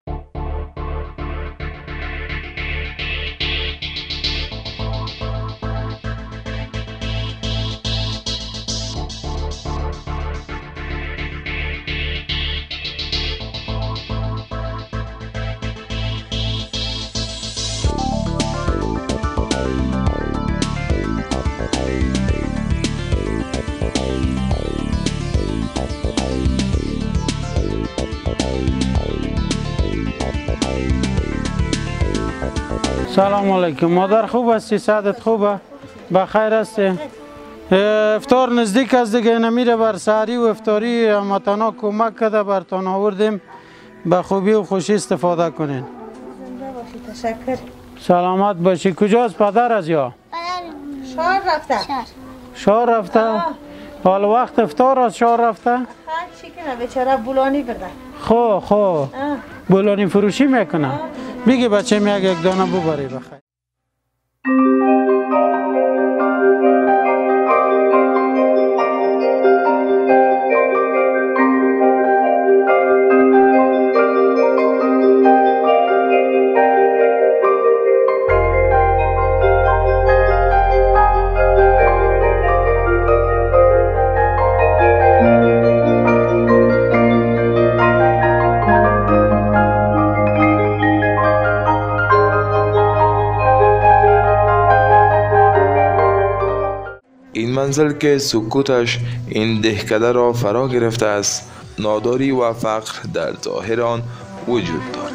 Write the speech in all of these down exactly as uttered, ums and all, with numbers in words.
سلام علیکم. مادر خوب هستی؟ صحتت خوبه؟ بخیر هستی؟ افطار نزدیک است دیگه، نمیره بر سحری و افطاری هموطنا کمک کرده برتان آوردیم، به خوبی و خوشی استفاده کنین. زنده باشی. تشکر. سلامت باشی. کجاست پدر از یا؟ شهر رفته. شهر رفته؟ حال وقت افطار از شهر رفته؟ خواهد چی کنه بیچاره بولانی برده. خو خو بولانی فروشی میکنه. میگه بچه میگه یک دانه ببری بخیر. این منزل که سکوتش این دهکده را فرا گرفته است، ناداری و فقر در ظاهر آن وجود دارد.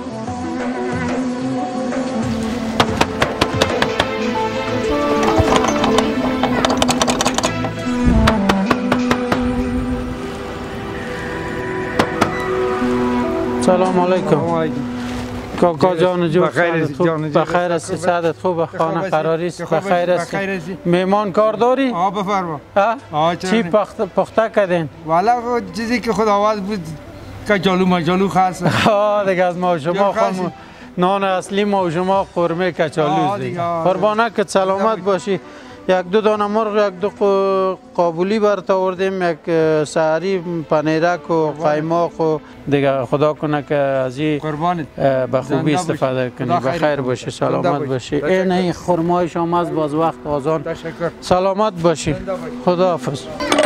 سلام علیکم. کاکا جان جو بخیر است؟ صحتت خوبه؟ خانه قراری است؟ بخیر است؟ میمان کار داری؟ آه بفرما. چی پخته کردین؟ والا چیزی که خداوند بود کچالو مجالو خاص. آه دیگه از ما و شما خواهم نان اصلی ما و شما قرمه کچالو دیگه. قربانه که سلامت باشی. یک دو دانه مرغ، یک دو قابلی برات آوردیم، یک سحری پنیرک و قیماق و دیگه. خدا کنه که از این به خوبی استفاده کنی. بخیر باشی، سلامت باشی. این این خرمای شما از باز وقت آزان. سلامت باشی. خدا حافظ.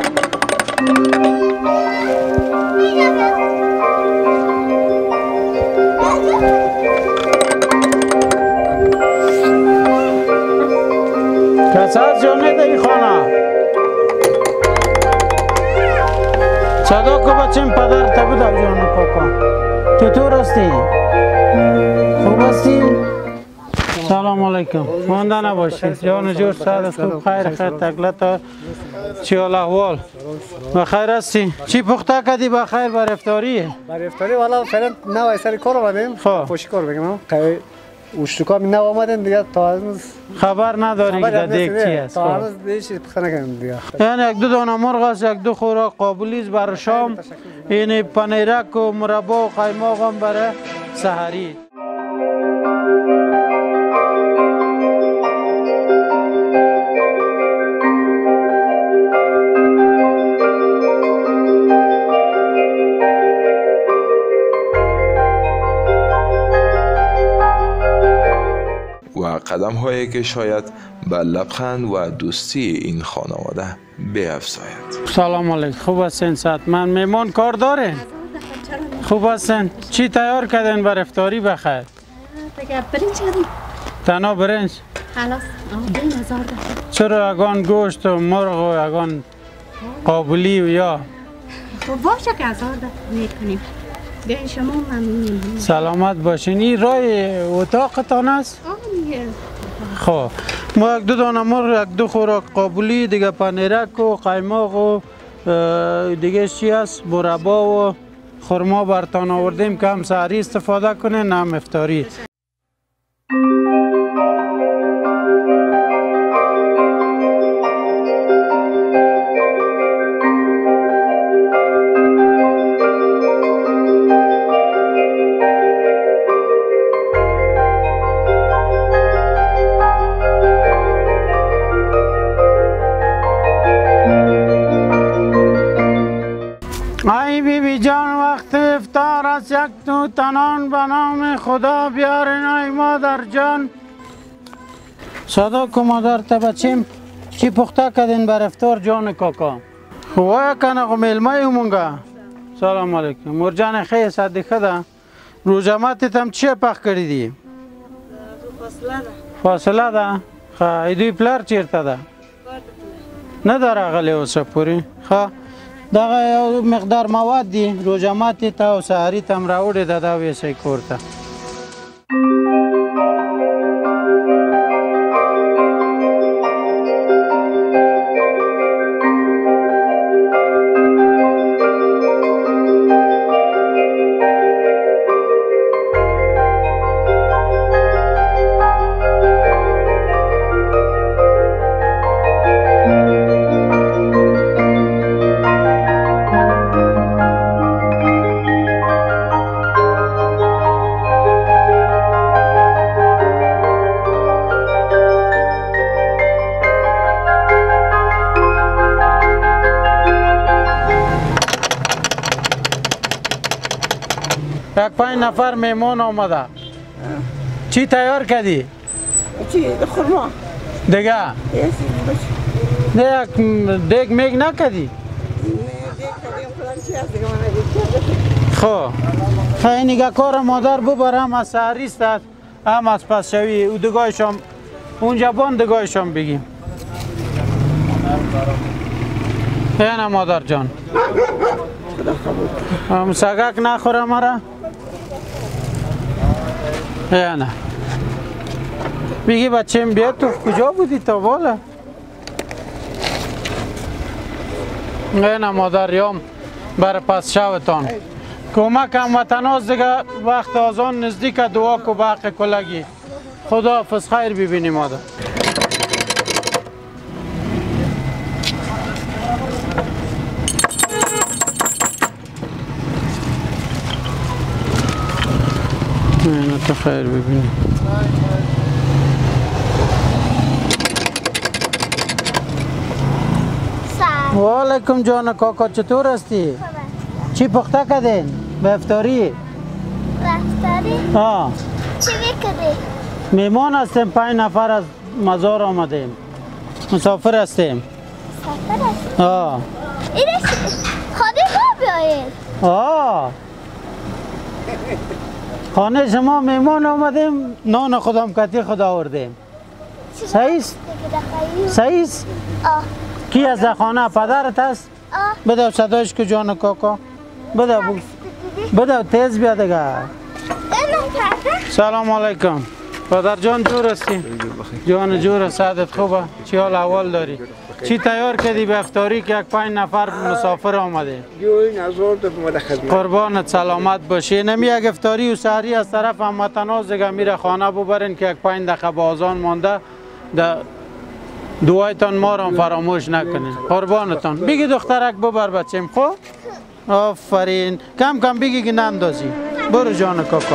کسی از جامعه در این خانه صدا که بچیم پدر تبود او جان کاکا چطور هستی؟ خوب هستی؟ سلام علیکم. مانده نباشید. جان جور سعادت خوب خیر خیر تکلت چی حال احوال؟ بخیر هستی؟ چی پخته کردی بخیر بر افطاری؟ بر افطاری والا فعلا نه سر کار آمدیم. پشت کار بگم اوشتوکا می نو آمدیم دیگه تا هنوز خبر نداری که دیگه چی است. تا هنوز دیگه چیز پخته نکردیم دیگه. یعنی یک دو دانه مرغ است، یک دو خوراک قابلی برای شام، این پنیرک و مربا و قیماق هم برای سحری. و قدم هایی که شاید به لبخند و دوستی این خانواده بیفزاید. سلام علیکم. خوب هستین؟ صحت من میمان کار دارین؟ خوب هستین؟ چی تیار کردین بر افطاری بخیر؟ دیگه برنج کردیم. تنها برنج؟ خلاص دین هزار ده. چرا اگان گوشت و مرغ و اگان قابلی و یا؟ خب باشه که هزار ده میکنیم. بیاین شما ممنونیم. سلامت باشین. این راه اتاقتان است؟ خب ما یک دو دانه مرغ، یک دو خوراک قابلی، دیگه پنیرک و قیماق و دیگه چی است مربا و خرما برتان آوردیم که هم سحری استفاده کنین هم افطاری. ای بی بی جان وقت افطار است، یک تو تنان به نام خدا بیارین ای مادر جان. صدا که مادر تا بچیم چی پخته کردین بر افطار جان کاکا؟ وای کنه خو میلمه مونگا. سلام علیکم. مرجان خیلی صدیقه ده. روزماتت هم چی پخ کردی؟ فاصله ده. فاصله ده؟ خواه ایدوی پلر چیرته ده؟ نداره غلی اوسه پوری؟ خواه دغه یو مقدار مواد دی روزماتت او سحریت هم راوړی ده دا ویسی کور ته. یک پنج نفر میمون آمده. چی تیار کردی؟ چی؟ خورما. دیگه؟ نه یک دیگ میگ نکردی؟ خب خیلی نگه کار مادر ببر هم از سحریست هم از پس شوی او دگاهشان اونجا بان دگاهشان بگیم. اینه مادر جان هم سگک نخوره مرا. اینه بگی بچه بیا تو کجا بودی تا بالا؟ اینه مادر یام بر پس شوتان کمک هم وطناز دیگه وقت آزان نزدیک دعا کو باقی کلگی. خدا حافظ خیر ببینی مادر. اینه تو خیر ببینی. و علیکم جان کاکا چطور هستی؟ چی پخته کردین؟ به افطاری؟ به افطاری؟ آه چی بکردی؟ میمان هستیم پنج نفر از مزار آمدیم. مسافر هستیم. مسافر هستیم؟ آه اینش خانه ما بیایید. آه خانه شما میمان آمدیم نان خودم کتی خود آوردیم. صحیح؟ صحیح؟ آه کی از در خانه؟ پدرت است؟ آه بده صدایش که جان کاکا بده بو بده تیز بیا دیگه. اینم پدر؟ سلام علیکم پدر جان جور هستی؟ جان جور سعدت خوبه؟ چی حال احوال داری؟ چی تیار کردی به افطاری که یک پنج نفر مسافر آمده؟ قربانت سلامت باشی. نمی یک افطاری و سحری از طرف هموطناز دیگه میره خانه ببرین که یک پنج دقیقه بازان مانده ده دعایتان ما را فراموش نکنین. قربانتان بگی دخترک ببر بچیم. خب آفرین کم کم بگی که نندازی. برو جان کاکا.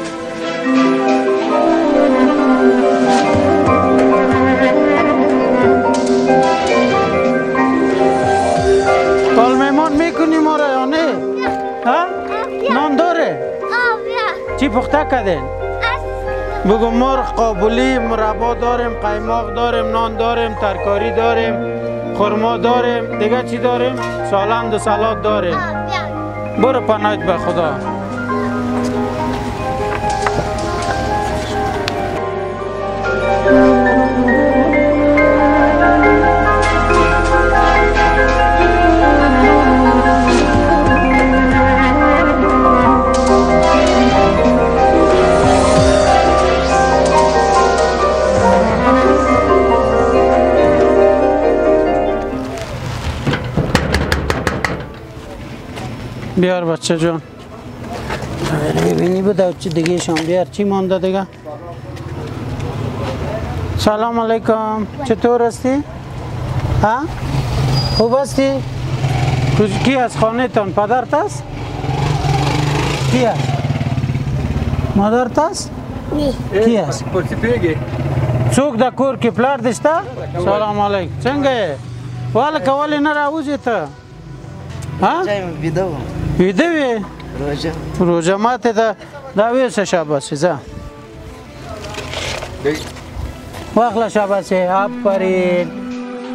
کال میمان میکنی ما را یا نه؟ ها؟ نان داره؟ آه بیا چی پخته کردین؟ بگو مرغ قابلی مربا داریم، قیماق داریم، نان داریم، ترکاری داریم، خرما داریم، دیگه چی داریم؟ سالند و سلات داریم. برو پناهت به خدا. بیار بچه جان ببینی بده چی دیگه شام بیار چی مانده دیگه. سلام علیکم چطور هستی؟ ها؟ خوب هستی؟ کی از خانه تان؟ پدرت است؟ کی است؟ مادرت است؟ نه کی است؟ څوک د کور کې پلار دشته؟ سلام علیکم څنګه یې؟ والکه ولې نه راوځې ته؟ ها؟ ویده وم. ویده وې؟ روزه روزه ماته ده دویسه شباسی زه وقلا شباسی آفرین.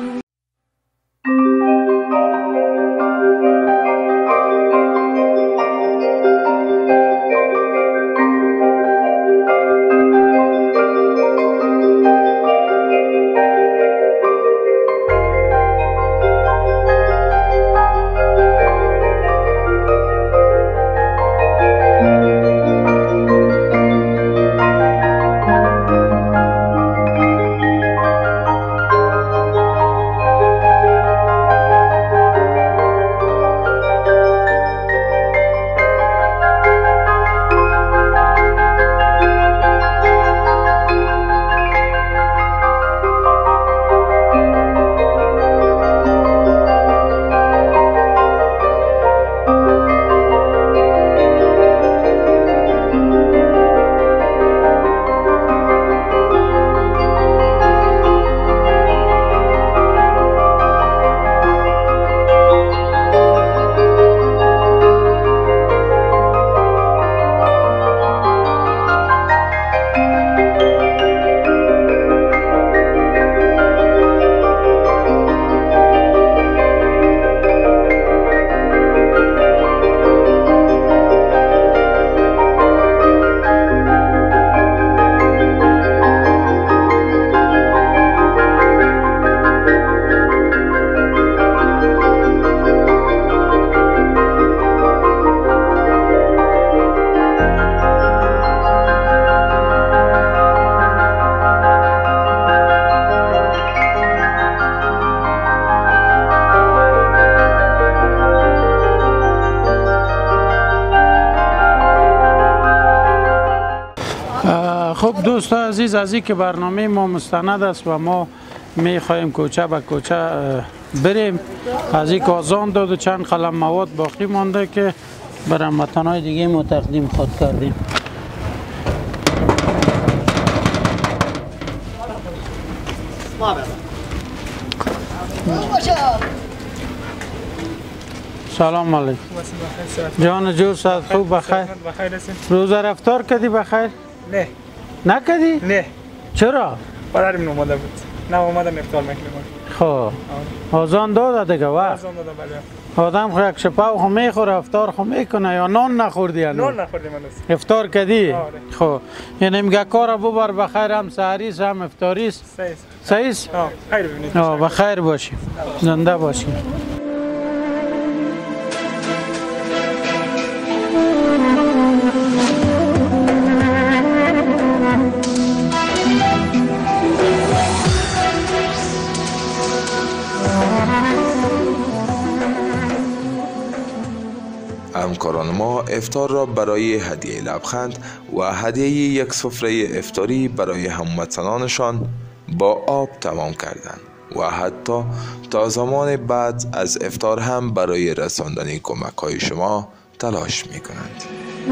خب دوستان عزیز، از این که برنامه ما مستند است و ما می خواهیم کوچه به کوچه بریم. از این که آزان داد و چند قلم مواد باقی مانده که بر هموطنان دیگه ما تقدیم خود کردیم. سلام علیکم. جان جو صد خوب بخیر؟ روزه رفتار کردی بخیر؟ نه. نکردی؟ نه. چرا؟ برای من اومده بود. نه اومدم افطار میکنم. خب. آزان داده دیگه وقت. آزان داده بله. آدم خو یک شپاو خو میخوره افطار خو میکنه یا نان نخوردی هنوز؟ نان نخوردیم هنوز. افطار کردی؟ خب. یعنی میگه کار ببر بخیر، هم سحریست هم افطاریست. صحیح. صحیح؟ آه خیر ببینید. آه بخیر باشی. زنده باشی. همکاران ما افطار را برای هدیه لبخند و هدیه یک سفره افطاری برای هموطنانشان با آب تمام کردند و حتی تا زمان بعد از افطار هم برای رساندن کمک های شما تلاش می کنند.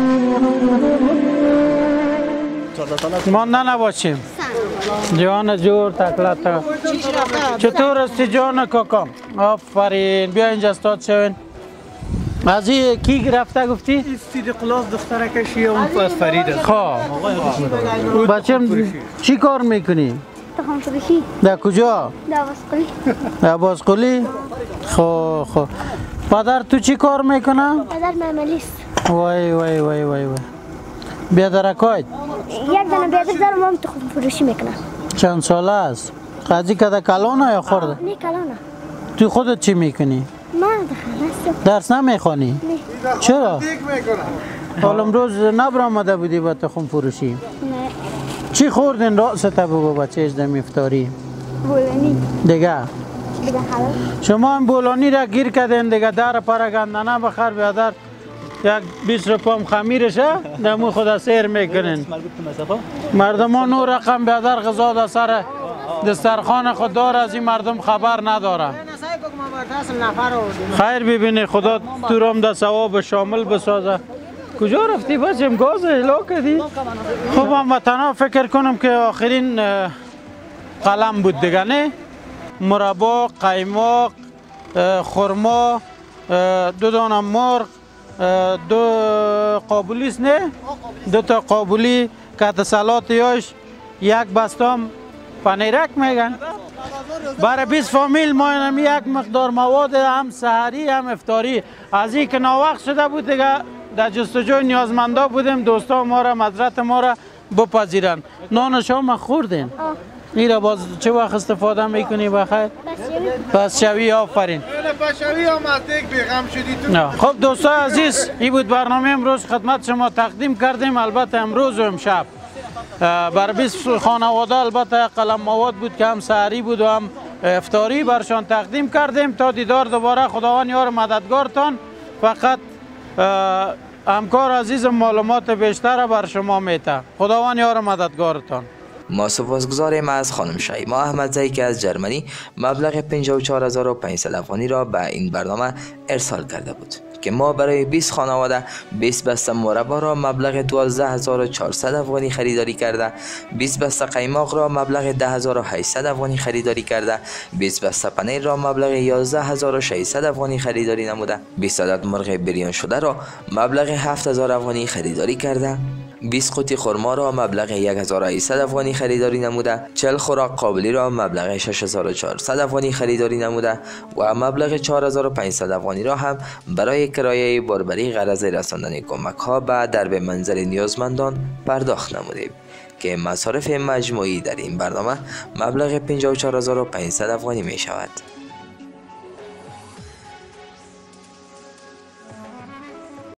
مانده نباشیم. جان جور تکلتا. چطور استی جان کاکام؟ آفرین. بیا اینجا استاد شوین. از این کی گرفته گفتی؟ این سید قلاس دختره کشی اون از فرید است. خواه بچم چی کار میکنی؟ تخم فروشی. در کجا؟ در بازقلی. در بازقلی؟ خو خو پدر تو چی کار میکنه؟ پدر معمالیست. وای وای وای وای وای بیادرکایت؟ یک دانه بیادر دارم، هم تخم فروشی میکنه. چند ساله است؟ قضی که در کلانه یا خورده؟ نه کلانه. تو خودت چی میکنی؟ من دخلستم. درس نمیخوانی؟ نه. چرا؟ حال امروز نبر آمده بودی با تخم فروشی؟ نه. چی خوردین راسته بگو بچه از دم افطاری؟ بولانی. دیگه؟ دیگه حلال. شما هم بولانی را گیر کردین دیگه، در پرگندانه بخیر بیادر یک بیست روپام خمیرشه دمو خدا سیر میکنین. مردم ها نو رقم بیادر غذا در سر دسترخوان خود داره، از این مردم خبر نداره. خیر ببینی خدا تو رام در ثواب شامل بسازه. کجا رفتی بچم؟ گاز احلا کردی؟ خب هم وطنا فکر کنم که آخرین قلم بود دیگه نه؟ مربا، قیماق، خرما، دو دانه مرغ، دو قابلی است نه؟ دو تا قابلی کت سلات یاش یک بستم پنیرک میگن. برای بیست فامیل ما اینم یک مقدار مواد هم سحری هم افطاری از این که ناوقت شده بود دیگه در جستجوی نیازمندا بودیم دوستا ما را مزرعت ما را بپذیرن. نان شما خوردین؟ میره باز چه وقت استفاده میکنی بخیر؟ پس شوی آفرین. پس شوی آمدک بیغم شدی تو. خب دوستان عزیز این بود برنامه امروز خدمت شما تقدیم کردیم. البته امروز و امشب بر بیست خانواده البته قلم مواد بود که هم سحری بود و هم افطاری برشان تقدیم کردیم. تا دیدار دوباره خداوند یار مددگارتان. فقط همکار عزیز معلومات بیشتر بر شما میته. خداوند یار مددگارتان. ما سپاسگزاریم از خانم شیما احمدزئی که از جرمنی مبلغ پنجاه و چهار هزار و پانصد افغانی را به این برنامه ارسال کرده بود که ما برای بیست خانواده بیست بسته مربا را مبلغ دوازده هزار و چهارصد افغانی خریداری کرده، بیست بسته قیماق را مبلغ ده هزار و هشتصد افغانی خریداری کرده، بیست بسته پنیر را مبلغ یازده هزار و ششصد افغانی خریداری نموده، بیست عدد مرغ بریان شده را مبلغ هفت هزار افغانی خریداری کرده، بیست قوطی خرما را مبلغ یک هزار و هشتصد افغانی خریداری نموده، چهل خوراک قابلی را مبلغ شش هزار و چهارصد افغانی خریداری نموده و مبلغ چهار هزار و پانصد افغانی را هم برای کرایه باربری غرض رساندن کمک ها به درب منزل نیازمندان پرداخت نمودیم که مصارف مجموعی در این برنامه مبلغ پنجاه و چهار هزار و پانصد افغانی می شود.